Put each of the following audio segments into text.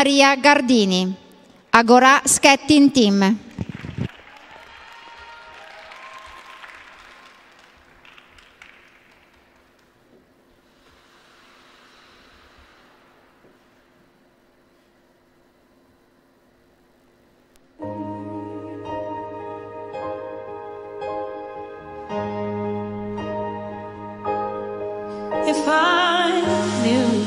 Maria Gardini, Agorà Skating Team. If I knew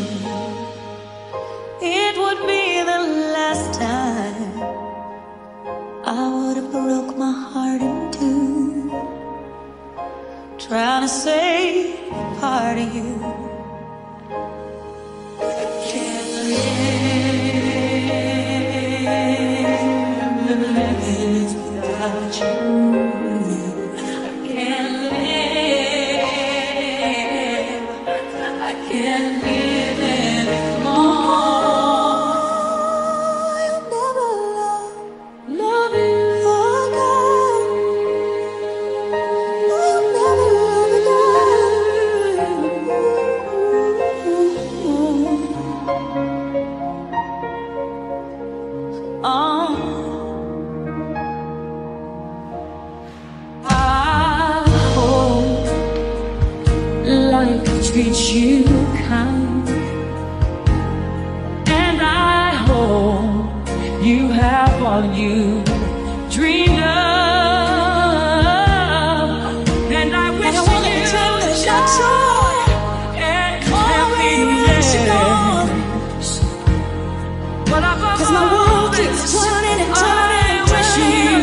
it would be the last time, I would have broke my heart in two, trying to say part of you. I can't live without you. Can't live anymore. I'll never love you again. I'll never love again. I hope life treats you kind, and I hope you have all you dreamed of, and I wish you joy and happiness. But cause my world keeps turning and turning and turning.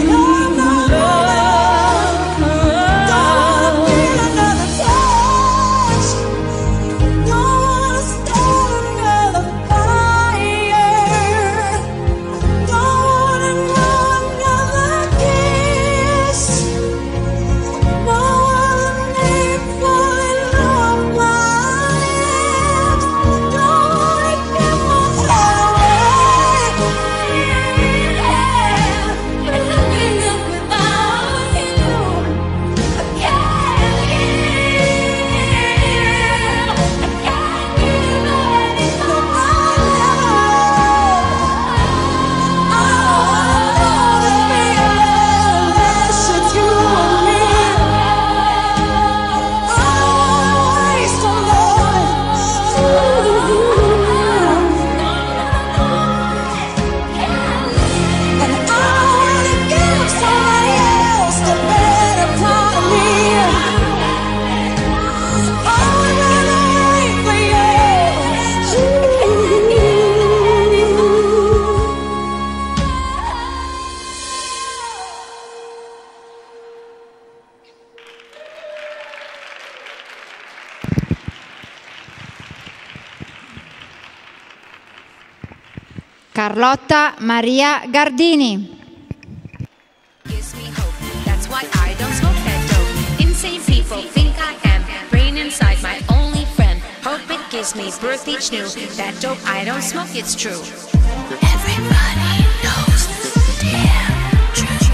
Carlotta Maria Gardini. Gives me hope. That's why I don't smoke that dope. Insane people think I am brain inside my only friend. Hope it gives me birth each new. That dope I don't smoke, it's true. Everybody knows the damn truth.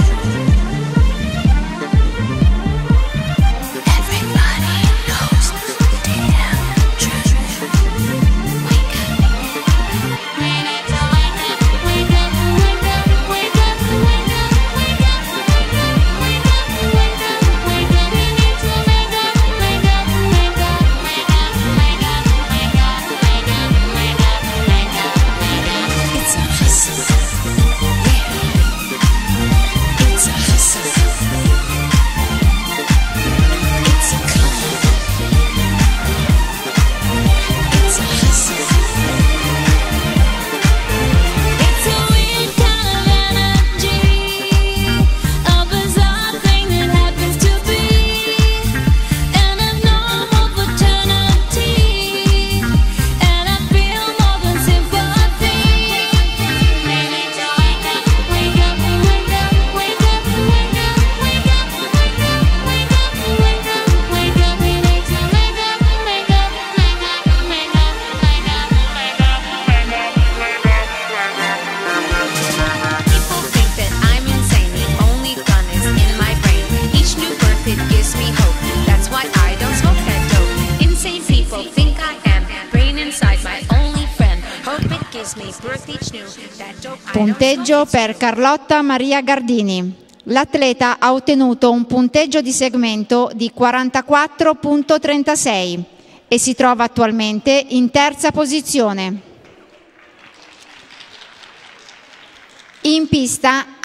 Everybody knows the damn truth. Wake up. It's a gives me birth each new. That dope I don't Punteggio smoke, per Carlotta Maria Gardini. L'atleta ha ottenuto un punteggio di segmento di 44,36 e si trova attualmente in terza posizione. In pista